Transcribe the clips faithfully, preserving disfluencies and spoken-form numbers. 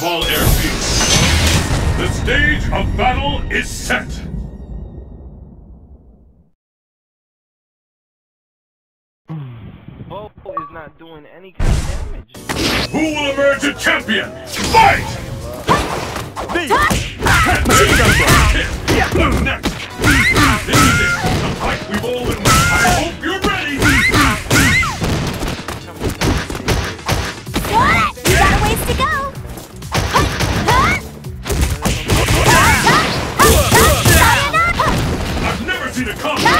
All airfield. The stage of battle is set. Bo is not doing any kind of damage. Who will emerge a champion? Fight! Me! Machine gun Who's next? This is it. The fight we've all been waiting. I hope you're ready. You got a ways to go. I've never seen a combat.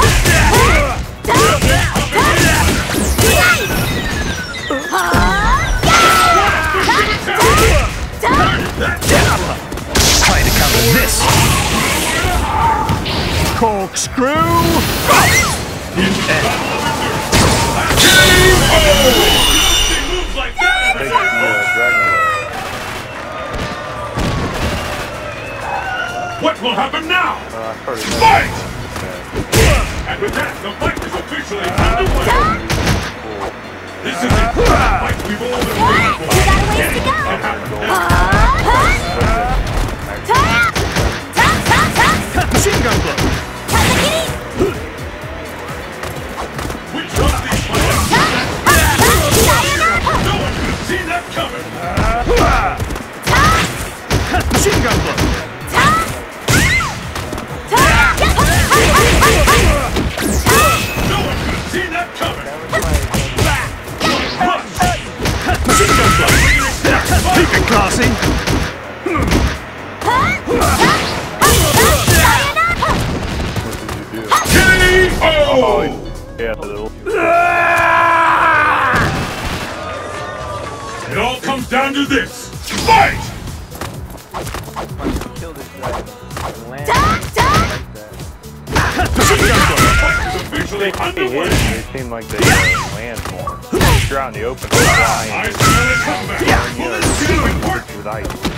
Trying to counter this. Corkscrew! What will happen now? Fight! And with that, the fight is officially underway. This is it. The fight we've all been waiting for. You got a ways to go. Machine gun blow! Which one of these fighters? No one could have seen that coming. Machine gun blow! No one could have seen that coming. Machine gun blow! Keep it classy! K O! It all comes down to this. Fight! Kill this guy. Land Machine gun blow! The fight is officially underway. It seemed like they uh, land more. If you're out in the open, flying. I smell a comeback. Will this be important? With ice.